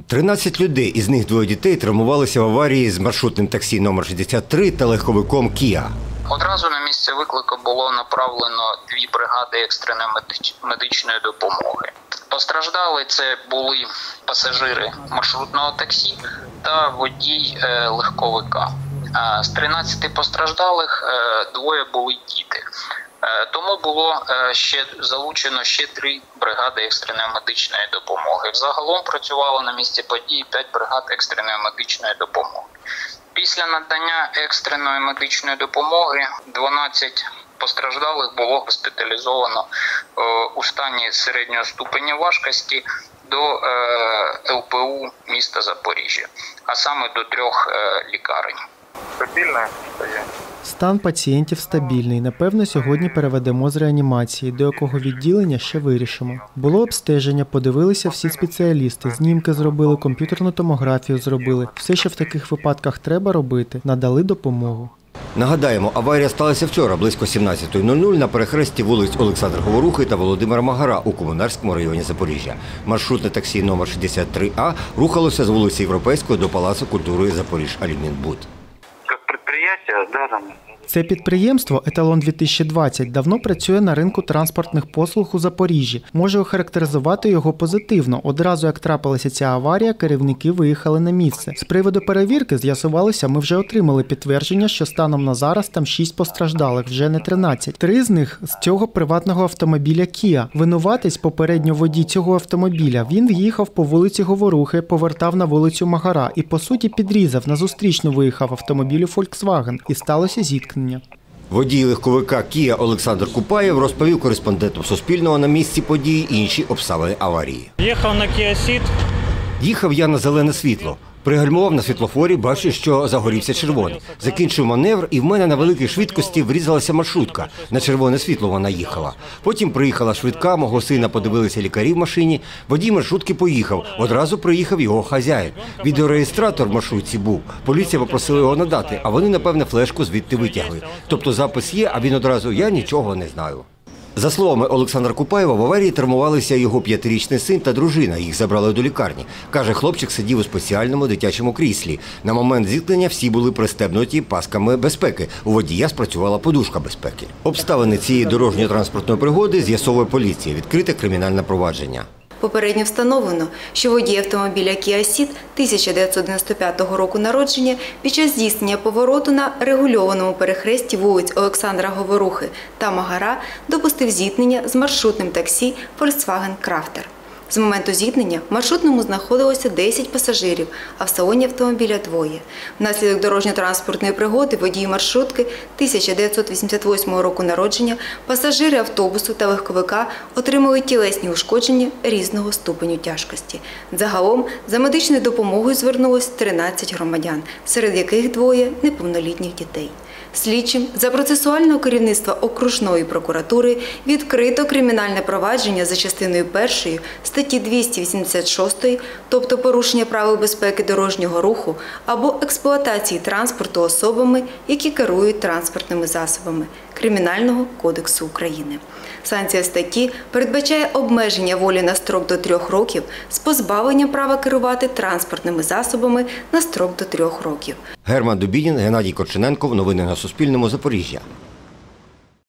13 людей, із них двоє дітей, травмувалися в аварії з маршрутним таксі номер 63 та легковиком «Кіа». Одразу на місце виклику було направлено 2 бригади екстреної медичної допомоги. Постраждали це були пасажири маршрутного таксі та водій легковика. З 13 постраждалих 2 були діти. Тому було залучено ще 3 бригади екстреної медичної допомоги. Взагалом працювало на місці події 5 бригад екстреної медичної допомоги. Після надання екстреної медичної допомоги 12 постраждалих було госпіталізовано у стані середнього ступеня важкості до ЛПУ міста Запоріжжя, а саме до 3 лікарень. Стабільне стає. Стан пацієнтів стабільний. Напевно, сьогодні переведемо з реанімації, до якого відділення ще вирішимо. Було обстеження, подивилися всі спеціалісти, знімки зробили, комп'ютерну томографію зробили. Все, що в таких випадках треба робити, надали допомогу. Нагадаємо, аварія сталася вчора, близько 17:00 на перехресті вулиць Олександра Говорухи та Володимира Магара у Комунарському районі Запоріжжя. Маршрутне таксі номер 63А рухалося з вулиці Європейської до Палацу культури Запоріжжя-Алюмінбуд. Це підприємство «Еталон-2020» давно працює на ринку транспортних послуг у Запоріжжі. Можу охарактеризувати його позитивно. Одразу, як трапилася ця аварія, керівники виїхали на місце. З приводу перевірки з'ясувалося, ми вже отримали підтвердження, що станом на зараз там 6 постраждалих, вже не 13. 3 з них з цього приватного автомобіля «Кіа». Винуватець, попередньо водій цього автомобіля, він в'їхав по вулиці Говорухи, повертав на вулицю Магара і, по суті, підрізав, на зустрічну виїхав автомобілю «Фольксваген» і сталося зіткнення. Водій легковика «Кіа» Олександр Купаєв розповів кореспондентам Суспільного на місці події інші обставини аварії. Їхав на Kia Ceed. Їхав я на зелене світло. Пригальмував на світлофорі, бачу, що загорівся червоний. Закінчив маневр, і в мене на великій швидкості врізалася маршрутка. На червоне світло вона їхала. Потім приїхала швидка, мого сина подивилися лікарі в машині. Водій маршрутки поїхав. Одразу приїхав його хазяїн. Відеореєстратор в маршрутці був. Поліція попросила його надати, а вони, напевне, флешку звідти витягли. Тобто запис є, а він одразу «я нічого не знаю». За словами Олександра Купаєва, в аварії травмувалися його 5-річний син та дружина. Їх забрали до лікарні. Каже, хлопчик сидів у спеціальному дитячому кріслі. На момент зіткнення всі були пристебнуті пасками безпеки. У водія спрацювала подушка безпеки. Обставини цієї дорожньо-транспортної пригоди з'ясовує поліція. Відкрите кримінальне провадження. Попередньо встановлено, що водій автомобіля Kia Ceed 1995 року народження під час здійснення повороту на регульованому перехресті вулиць Олександра Говорухи та Магара допустив зіткнення з маршрутним таксі Volkswagen Crafter. З моменту зіткнення в маршрутному знаходилося 10 пасажирів, а в салоні автомобіля 2. Внаслідок дорожньо-транспортної пригоди водії маршрутки 1988 року народження, пасажири автобусу та легковика отримали тілесні ушкодження різного ступеню тяжкості. Загалом за медичною допомогою звернулось 13 громадян, серед яких 2 неповнолітніх дітей. Слідчим за процесуального керівництва окружної прокуратури відкрито кримінальне провадження за частиною 1 статті 286, тобто порушення правил безпеки дорожнього руху або експлуатації транспорту особами, які керують транспортними засобами Кримінального кодексу України. Санкція статті передбачає обмеження волі на строк до 3 років з позбавленням права керувати транспортними засобами на строк до 3 років. Герман Дубінін, Геннадій Корчененков. Новини на Суспільному. Запоріжжя.